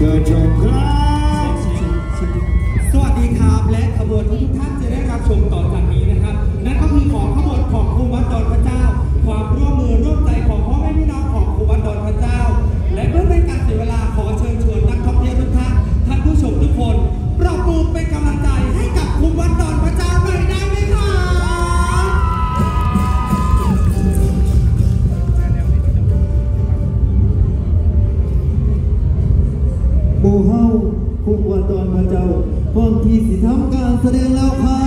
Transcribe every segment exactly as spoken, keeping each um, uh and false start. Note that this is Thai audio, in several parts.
ชิญชมครับสวัสดีครับและขบวนที่ทุกท่านจะได้รับชมต่อจากนี้นะครับนั่นก็คือของขบวนของครูวัดดอนพระเจ้าความร่วมมือร่วมใจของพ่อแม่พี่น้องของครูวัดดอนพระเจ้าและเพื่อไม่การเสียเวลาขอเชิญชวนนักท่องเที่ยวทุกท่านท่านผู้ชมทุกคนปรบมือเป็นกำลังใจให้กับครูวัดดอนพระเจ้าหน่อยได้ไหมครับหมู่เฮาครูวัดดอนพระเจ้าพร้อมที่สิทำการแสดงแล้วครับ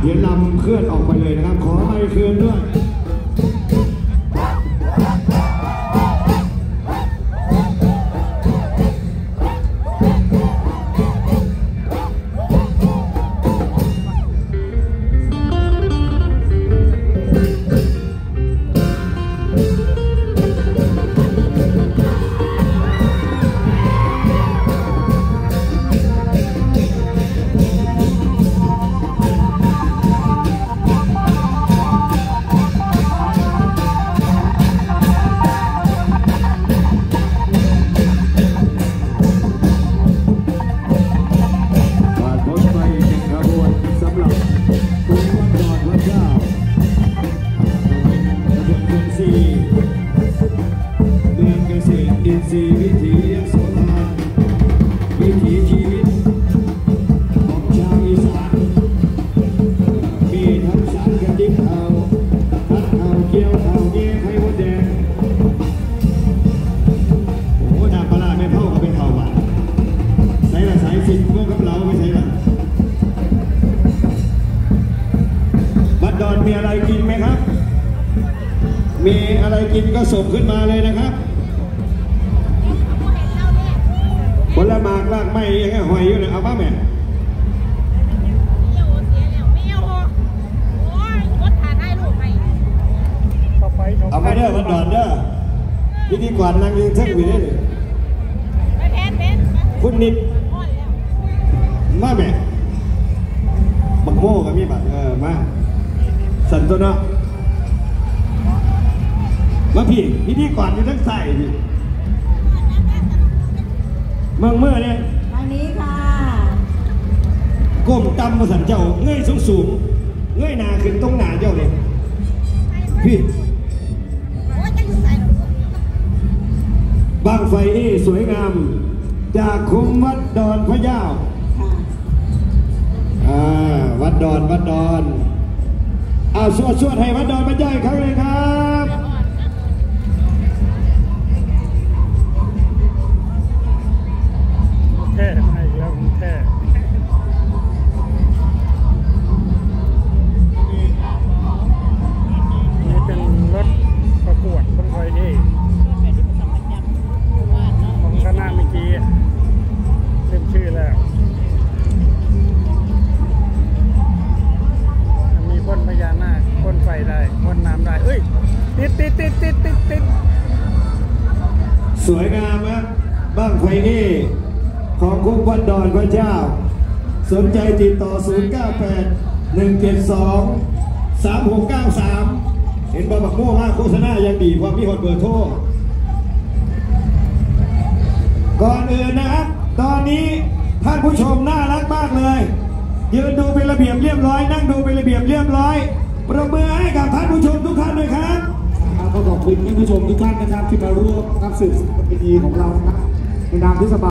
ดี๋ยวลำเคลื่อนออกไปเลยนะครับขอไปเคลื่อนด้วยอินทรีย์วิถียโสธรวิถีชีวิตของชาวอีสานมีทั้งสารกระดิ่งเทาทัดเทาเกี้ยวเทาเงี้ยไข่มดแดงโอ้โหน้ำปลาไม่เท่ากับเป็นเทาหวานใส่ละสายสินพวกกับเราไม่ใช่ละวัดดอนมีอะไรกินไหมครับมีอะไรกินก็ส่งขึ้นมาเลยนะครับผลไม้รากไม้ยังไงหอยอยู่เลยเอาป่ะแม่เอาไปเด้อมันดอนเด้อพิธีกรนั่งยืนเท่งวีได้เลยคุณนิดมาแม่บักโม่กับมีบัตรเออมาสันตัวเนาะมาพี่พิธีกรอยู่ทั้งใส่พี่เมืองเมื่อเนี่ยทางนี้ค่ะก้มต่ำมาสันเจ้าเงยสูงสูงเงยหนาขึ้นตรงหนาเจ้าเลยพี่บางไฟนี่สวยงามจากคุ้มวัดดอนพระเจ้าอ่าวัดดอนวัดดอนอ่าสวดสวดให้วัดดอนพระเจ้าอีกครั้งเลยครับแท้ให้แล้วแท้นี่เป็นรถประกวดคนไฟเอของคณะเมื่อกี้เต็มชื่อแล้วมีพ่นพญานาคพ่นไฟได้พ่นน้ำได้เอ้ยติดติดติดติดติดติดสวยงามนะบ้างไฟนี่ของคุ้มวัดดอนพระเจ้าสนใจติดต่อศูนย์ เก้า แปด หนึ่ง เจ็ด สอง สาม หก เก้า สามเห็นบะบักโม่มากโฆษณายังดีความมีหดเบอร์โทรก่อนอื่นนะครับตอนนี้ท่านผู้ชมน่ารักมากเลยยืนดูเป็นระเบียบเรียบร้อยนั่งดูเป็นระเบียบเรียบร้อยประมือให้กับท่านผู้ชมทุกท่านเลยครับขอบคุณท่านผู้ชมทุกท่านนะครับที่มาร่วมรับสื่อสารพิธีของเรานะในนามเทศบาล